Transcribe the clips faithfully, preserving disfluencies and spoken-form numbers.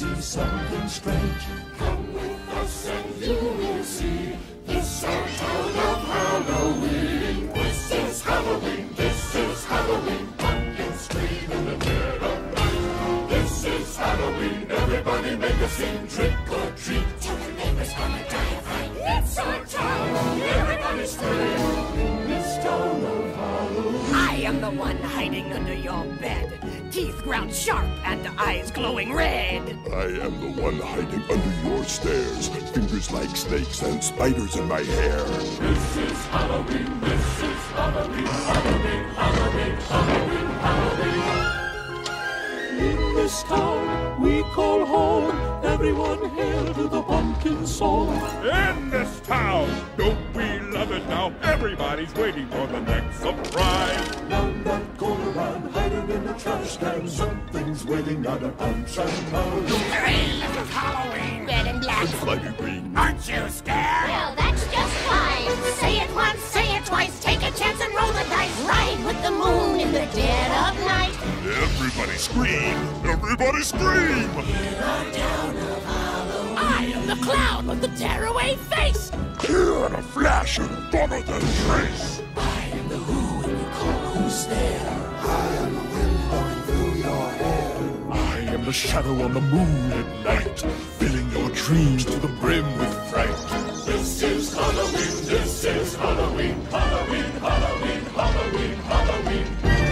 see something strange. Come with us and you will see. It's our town of Halloween. This is Halloween, this is Halloween. Pumpkins scream in the dead of night. This is Halloween, everybody make a scene. Trick or treat, tell the neighbors gonna die of fright. It's our town, everybody scream. In this town of Halloween. I am the one hiding under your bed. Teeth ground sharp and eyes glowing red. I am the one hiding under your stairs. Fingers like snakes and spiders in my hair. This is Halloween, this is Halloween, Halloween, Halloween, Halloween, Halloween. In this town we call home. Everyone hail to the pumpkin song. In this town, don't we love it now? Everybody's waiting for the next surprise. Round that corner, round, hiding in the trash can. Something's waiting at a punch and pound. Three little Halloween, red and black. And slimy green. Aren't you scared? Well, that's just fine. Say it once, say it twice. Take a chance and roll the dice. Ride with the moon in the dead of night. Everybody scream! Everybody scream! In our town of Halloween. I am the clown with the tearaway face. Here in a flash and gone than trace. I am the who and you call who's there. I am the wind blowing through your hair. I am the shadow on the moon at night, filling your dreams to the brim with fright. This is Halloween, this is Halloween, Halloween, Halloween, Halloween, Halloween.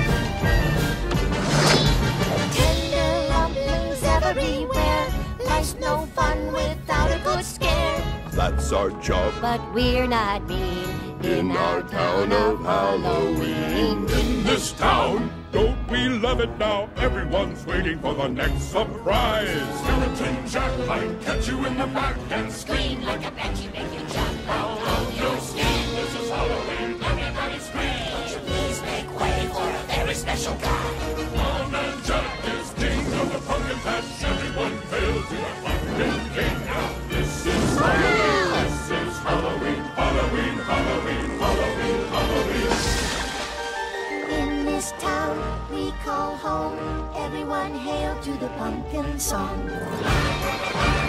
Tender rumblings everywhere. Life's no fun without a good scare. That's our job But we're not mean in our town of Halloween. In this town, don't we love it now? Everyone's waiting for the next surprise. Skeleton Jack might catch you in the back and Scream like a banshee, make you jump out of your your skin. skin. This is Halloween, everybody scream. Won't you please make way for a very special guy? Old Man Jack is king of the pumpkin patch. Everyone hail to the pumpkin king. Now this is Halloween, this is Halloween, Halloween, Halloween, Halloween, Halloween. In this town we call home. Everyone hail to the pumpkin song.